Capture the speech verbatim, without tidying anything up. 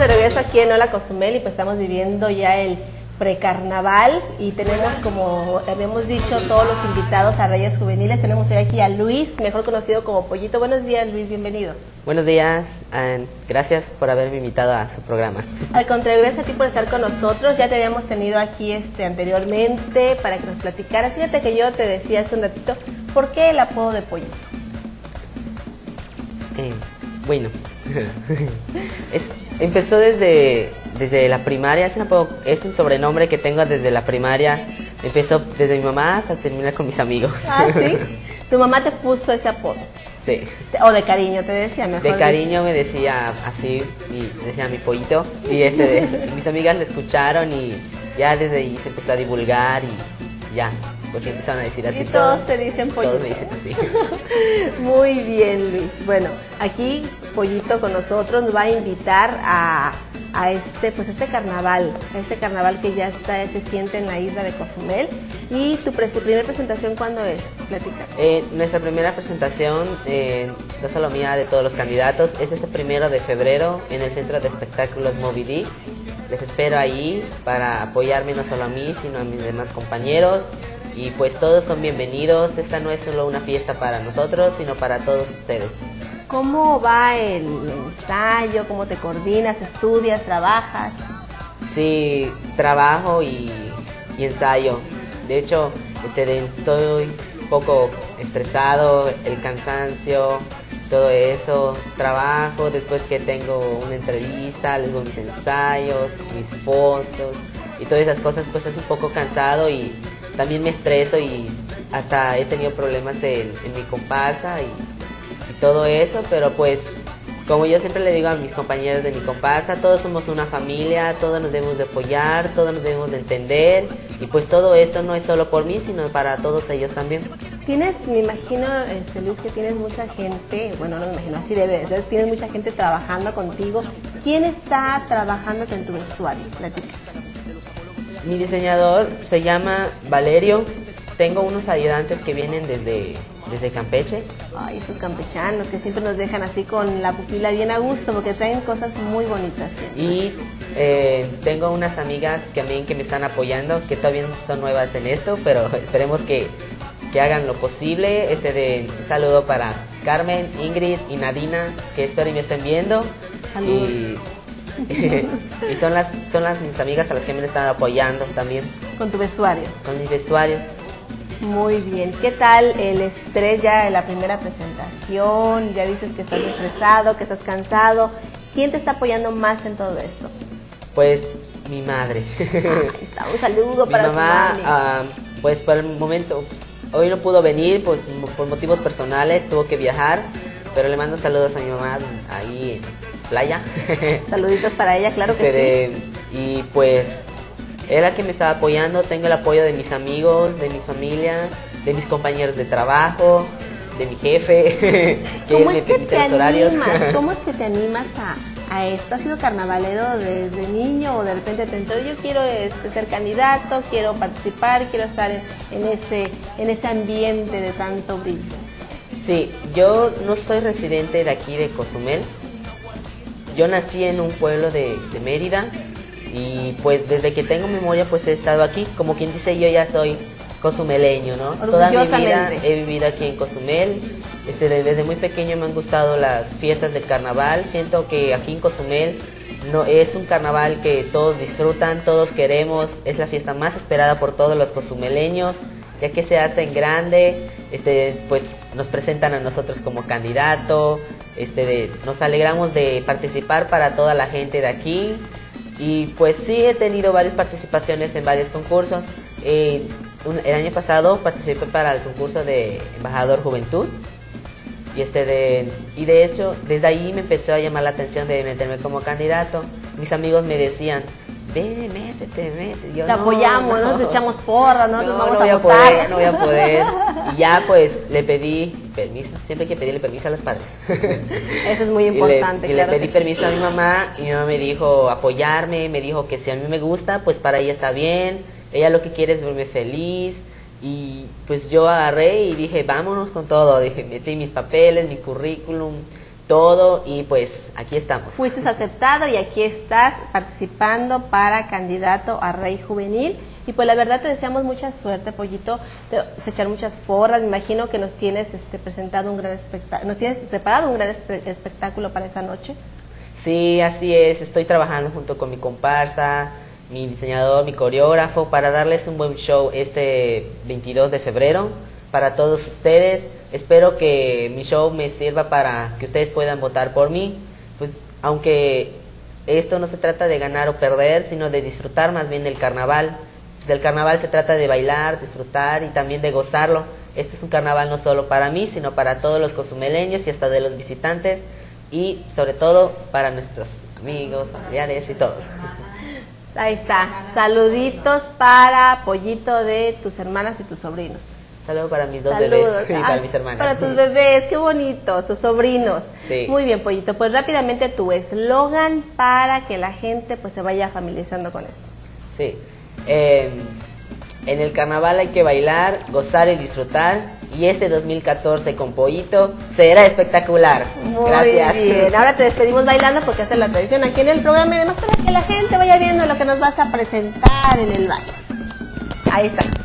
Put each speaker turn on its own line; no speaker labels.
regreso aquí en Hola Cozumel y pues estamos viviendo ya el precarnaval y tenemos, como habíamos dicho, todos los invitados a Reyes Juveniles. Tenemos hoy aquí a Luis, mejor conocido como Pollito. Buenos días, Luis, bienvenido.
Buenos días, and gracias por haberme invitado a su programa.
Al contrario, gracias a ti por estar con nosotros. Ya te habíamos tenido aquí este anteriormente para que nos platicaras. Fíjate que yo te decía hace un ratito, ¿por qué el apodo de Pollito?
Eh, bueno, es, empezó desde, desde la primaria, es un, apodo, es un sobrenombre que tengo desde la primaria. Empezó desde mi mamá hasta terminar con mis amigos.
Ah, ¿sí? ¿Tu mamá te puso ese apodo?
Sí.
O de cariño te decía, mejor.
De cariño me decía así, y decía mi Pollito, y ese de, mis amigas lo escucharon y ya desde ahí se empezó a divulgar y ya, porque empezaron a decir así.
Y todos te dicen Pollito.
Todos me dicen así.
Muy bien, Luis. Bueno, aquí Pollito con nosotros nos va a invitar a, a este, pues este carnaval, a este carnaval que ya está, se siente en la isla de Cozumel. ¿Y tu pre primera presentación cuándo es? Platica.
Eh, nuestra primera presentación, eh, no solo mía, de todos los candidatos, es este primero de febrero en el Centro de Espectáculos Moby Dick. Les espero ahí para apoyarme no solo a mí, sino a mis demás compañeros. Y pues todos son bienvenidos. Esta no es solo una fiesta para nosotros, sino para todos ustedes.
¿Cómo va el ensayo? ¿Cómo te coordinas? ¿Estudias? ¿Trabajas?
Sí, trabajo y, y ensayo. De hecho, este, estoy un poco estresado, el cansancio, todo eso. Trabajo, después que tengo una entrevista, luego mis ensayos, mis fotos y todas esas cosas, pues es un poco cansado y también me estreso y hasta he tenido problemas en, en mi comparsa y, y todo eso, pero pues como yo siempre le digo a mis compañeros de mi comparsa, todos somos una familia, todos nos debemos de apoyar, todos nos debemos de entender y pues todo esto no es solo por mí, sino para todos ellos también.
Tienes, me imagino, este, Luis, que tienes mucha gente, bueno, no me imagino, así debe de ser, tienes mucha gente trabajando contigo. ¿Quién está trabajando en tu vestuario? Platica.
Mi diseñador se llama Valerio. Tengo unos ayudantes que vienen desde, desde Campeche.
Ay, esos campechanos que siempre nos dejan así con la pupila bien a gusto porque traen cosas muy bonitas. Siempre.
Y eh, tengo unas amigas que también que me están apoyando, que todavía son nuevas en esto, pero esperemos que, que hagan lo posible. Este de, un saludo para Carmen, Ingrid y Nadina, que espero y me estén viendo.
Saludos.
Y, y son las son las mis amigas a las que me están apoyando también.
Con tu vestuario.
Con mi vestuario.
Muy bien. ¿Qué tal el estrés ya de la primera presentación? Ya dices que estás estresado, que estás cansado. ¿Quién te está apoyando más en todo esto?
Pues mi madre.
Ahí está, un saludo
mi
para
mamá,
su madre.
Uh, pues por el momento, pues, hoy no pudo venir, pues por motivos personales, tuvo que viajar, pero le mando saludos a mi mamá ahí en playa.
Saluditos para ella, claro que
de,
sí.
Y pues era que me estaba apoyando, tengo el apoyo de mis amigos, de mi familia, de mis compañeros de trabajo, de mi jefe, que
¿Cómo
él
es
me
que
permite
te
los horarios.
animas? ¿Cómo es que te animas a, a esto? ¿Has sido carnavalero desde niño o de repente te entró? Yo quiero este, ser candidato, quiero participar, quiero estar en, en, ese, en ese ambiente de tanto brillo.
Sí, yo no soy residente de aquí de Cozumel. Yo nací en un pueblo de, de Mérida y pues desde que tengo memoria pues he estado aquí. Como quien dice, yo ya soy cozumeleño, ¿no? Toda mi vida he vivido aquí en Cozumel. Este, desde muy pequeño me han gustado las fiestas del carnaval. Siento que aquí en Cozumel no, es un carnaval que todos disfrutan, todos queremos. Es la fiesta más esperada por todos los cozumeleños, ya que se hace en grande. Este, pues nos presentan a nosotros como candidato. Este de, nos alegramos de participar para toda la gente de aquí y pues sí he tenido varias participaciones en varios concursos. Eh, un, el año pasado participé para el concurso de Embajador Juventud y este de y de hecho desde ahí me empezó a llamar la atención de meterme como candidato. Mis amigos me decían, ven, métete, métete. Yo,
Te
no,
apoyamos,
no.
nos echamos porras, nosotros
no,
vamos
no voy
a
a
votar.
poder, no voy a poder. Y ya pues le pedí permiso, siempre hay que pedirle permiso a los padres.
Eso es muy importante.
Y le, y
claro
le pedí
que
permiso
sí.
a mi mamá y mi mamá me dijo apoyarme, me dijo que si a mí me gusta, pues para ella está bien, ella lo que quiere es verme feliz. Y pues yo agarré y dije, vámonos con todo, dije, metí mis papeles, mi currículum, todo, y pues aquí estamos.
Fuiste aceptado y aquí estás participando para candidato a Rey Juvenil. Y pues la verdad te deseamos mucha suerte, Pollito, te echar muchas porras. Me imagino que nos tienes este, presentado un gran espectáculo, nos tienes preparado un gran espe espectáculo para esa noche.
Sí, así es, estoy trabajando junto con mi comparsa, mi diseñador, mi coreógrafo, para darles un buen show este veintidós de febrero para todos ustedes. Espero que mi show me sirva para que ustedes puedan votar por mí, pues aunque esto no se trata de ganar o perder, sino de disfrutar más bien del carnaval. Pues el carnaval se trata de bailar, disfrutar y también de gozarlo. Este es un carnaval no solo para mí, sino para todos los cozumeleños y hasta de los visitantes, y sobre todo para nuestros amigos, familiares y todos.
Ahí está, saluditos para Pollito de tus hermanas y tus sobrinos.
Saludos para mis dos
Saludos.
bebés y
Ah,
para mis hermanas.
Para tus bebés, qué bonito, tus sobrinos.
Sí.
Muy bien, Pollito, pues rápidamente tu eslogan para que la gente pues se vaya familiarizando con eso.
Sí, eh, en el carnaval hay que bailar, gozar y disfrutar, y este dos mil catorce con Pollito será espectacular.
Muy
Gracias.
bien, ahora te despedimos bailando porque esa es la tradición aquí en el programa, y además para que la gente vaya viendo lo que nos vas a presentar en el baile. Ahí está.